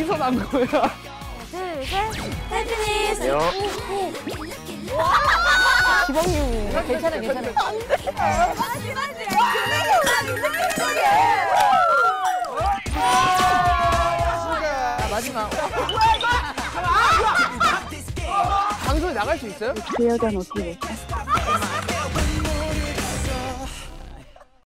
어디서 난 거야? 둘, 셋. 혜진이. 기범님. 괜찮아, 괜찮아. 마지막. 방송에 나갈 수 있어요? 그 여자는 어떻게 돼?